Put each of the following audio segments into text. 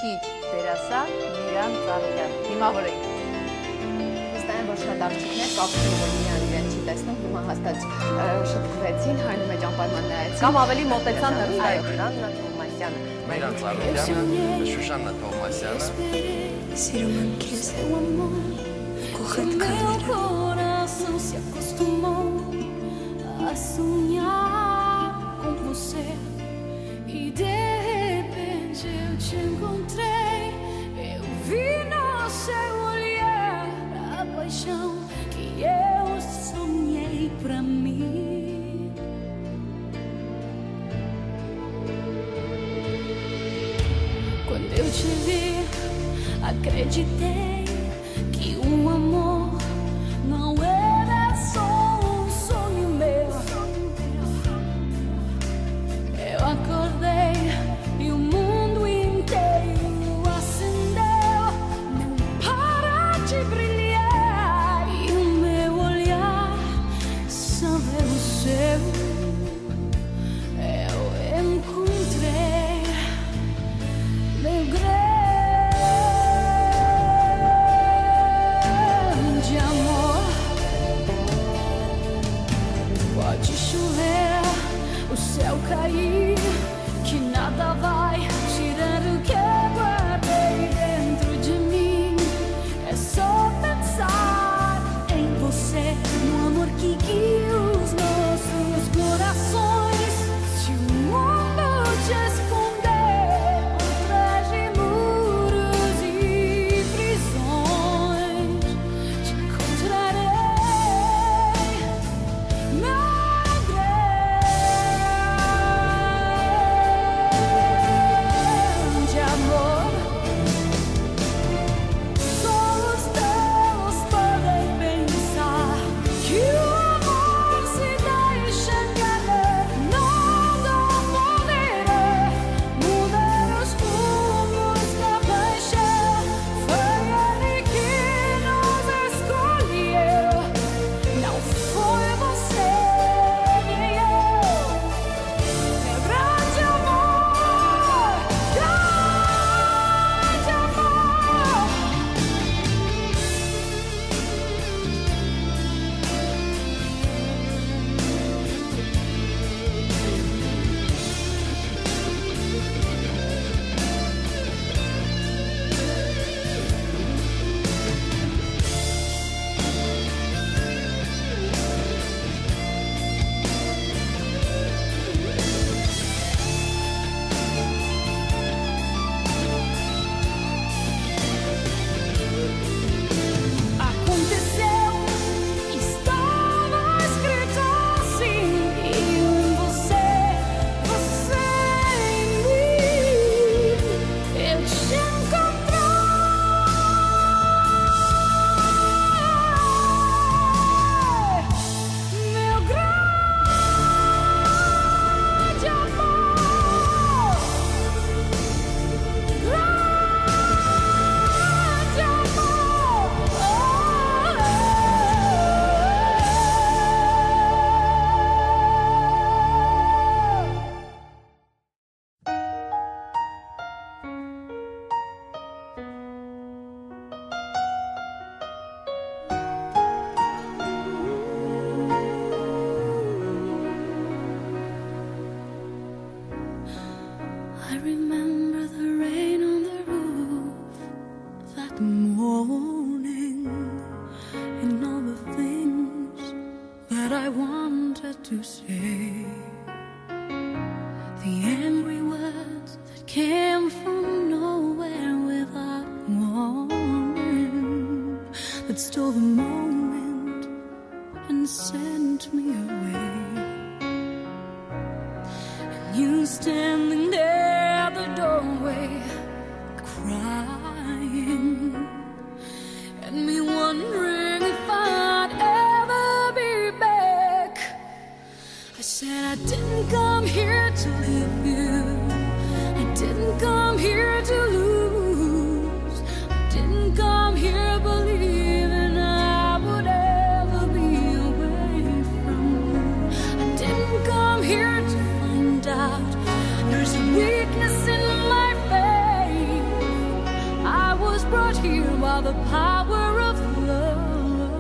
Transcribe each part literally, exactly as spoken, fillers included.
քիչ դերասան Միրան Ծառուկյան։ Դիմավորենք։ Վստահ եմ, որ շատ աղջիկներ կապվում որ Միրան իրեն չի տեսնում, հիմա հաստատ շփվեցին, հայրում մեջ անպայման նայեցին։ Կամ ավելի մոտեցան հեռուստայով։ Շուշաննա Թովմասյանը։ Միրան Ծառուկյանը, Շուշաննա Թովմասյանը։ Sirve un kiss, coge el corazón se acostumbró a soñar com você e de repente eu te encontrei. Eu vi no seu olhar a paixão que eu sonhei pra mim. Quando eu te vi, acreditei que o amor não era só um sonho meu. Eu acordei e o mundo inteiro acendeu, não para de brilhar, e o meu olhar só vê o seu. Eu encontrei meu grande o céu cair, que nada vai tirar o que eu guardei dentro de mim. É só pensar em você, no amor que guia os nossos corações. Se o mundo te esconder atrás de muros e prisões, te encontrarei. Meu I remember the rain on the roof that morning, and all the things that I wanted to say, the angry words that came from nowhere without warning, that stole the moment and sent me away. And you standing there at the doorway, crying, and me wondering if I'd ever be back. I said I didn't come here to leave you, I didn't come here to lose, I didn't come here believing I would ever be away from you. I didn't come here to find out there's a reason by the power of love,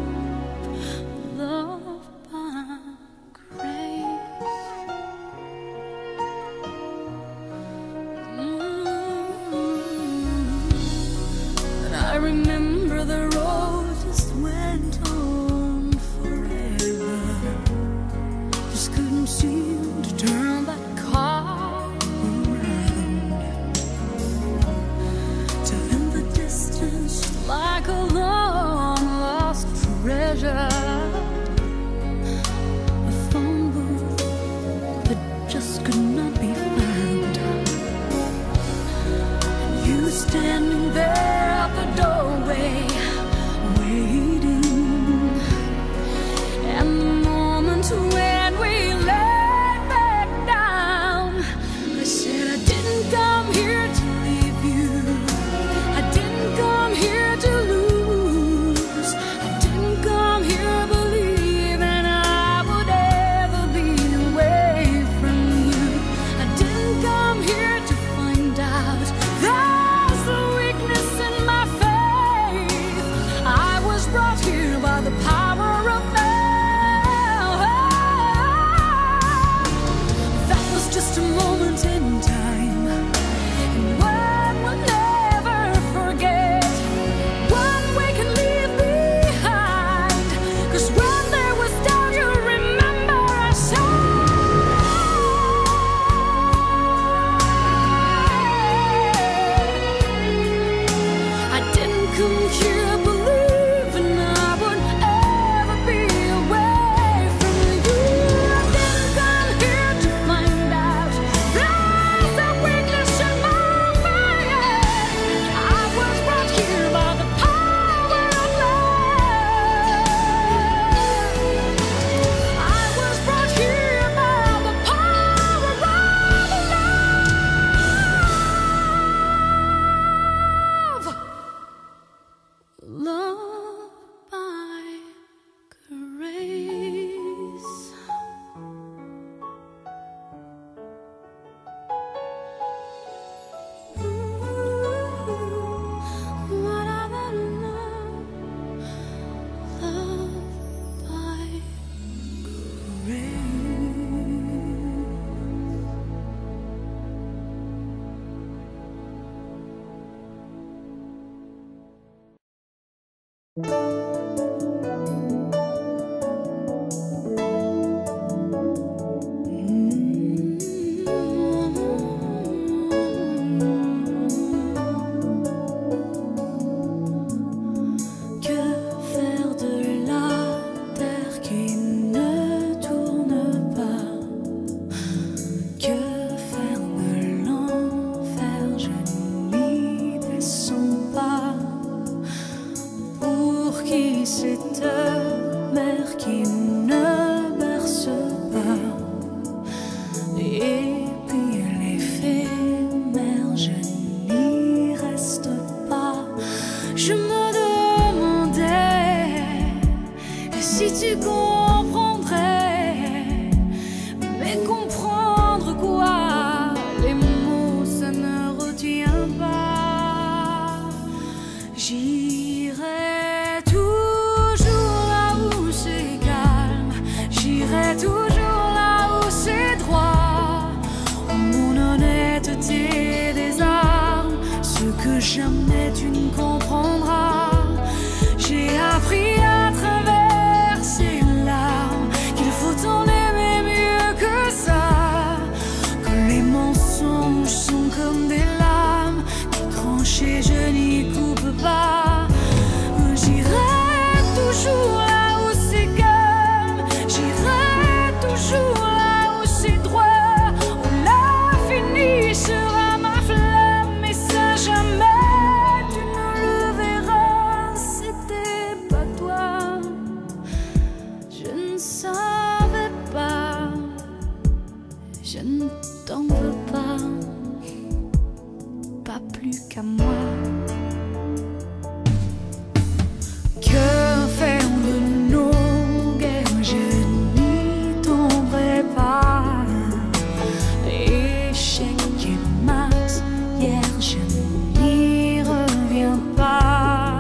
love by grace. Mm-hmm. And I remember the road just went on forever. Just couldn't seem to turn that car around. Till in the distance, like a long lost treasure, a phone booth that just could not be found. You standing there at the doorway, waiting, and the moment when we laid back down, I said I didn't come here to leave you, I didn't come here to lose, I didn't come here believing I would ever be away from you. I didn't come here to find out there's a weakness in my faith. I was brought here by the power of love. That was just a moment in time, and one we'll never forget, one we can leave behind. 'Cause when there was doubt, you remember I said I didn't come here believing I would ever be away from you. I didn't come here to find out there's a weakness in my faith. I was brought here by the power of love. I was brought here by the power of love. Love by grace. Ooh, what I love, love by grace. Que faire de la terre qui ne tourne pas? Que faire de l'enfer? Je n'y descends pas. Pour qui cette mer qui ne berce pas? Et puis l'éphémère, je n'y reste pas. Je me demandais si tu comprendrais, mais comprendre quoi? Les mots, ça ne retient pas. J'irai toujours là où c'est calme, j'irai toujours là où c'est droit, où mon honnêteté des armes, ce que jamais tu ne comprendras. J'ai appris à travers ces larmes qu'il faut en aimer mieux que ça, que les mensonges sont comme des lames qui tranchent et je n'y coupe pas. J'irai toujours là où c'est calme, j'irai toujours là où c'est droit, où l'infini sera ma flamme, et ça jamais tu ne le verras. C'était pas toi, je ne savais pas, je ne t'en veux pas, pas plus qu'à moi. Que faire de nos guerres? Je n'y tomberai pas. Échec et mat, hier je n'y reviens pas.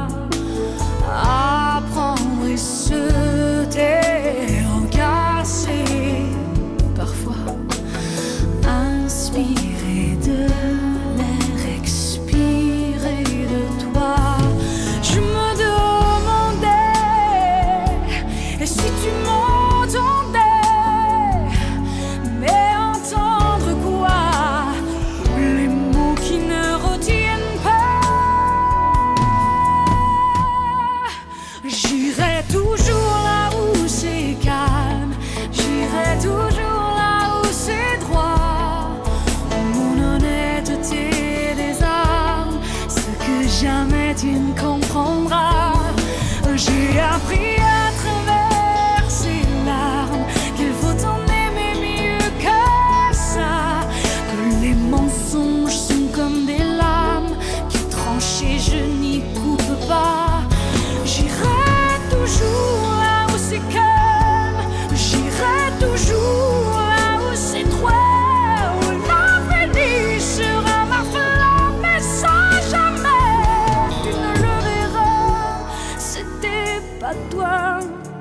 jamais tu ne comprendras. J'ai appris à travers ces larmes qu'il faut en aimer mieux que ça, que les mensonges sont comme des lames qui tranchent et je n'y coupe pas. J'irai toujours là où c'est calme, j'irai toujours là où c'est troué, où l'infini sera ma flamme et sans jamais tu ne le verras. C'était pas toi,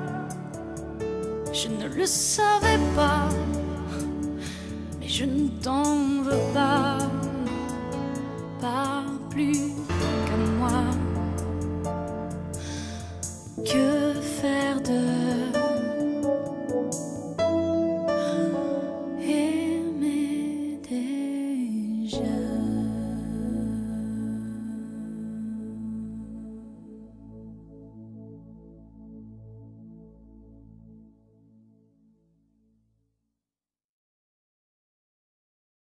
je ne le savais pas, mais je ne t'en veux pas, pas plus qu'à moi. Que faire de aimer déjà?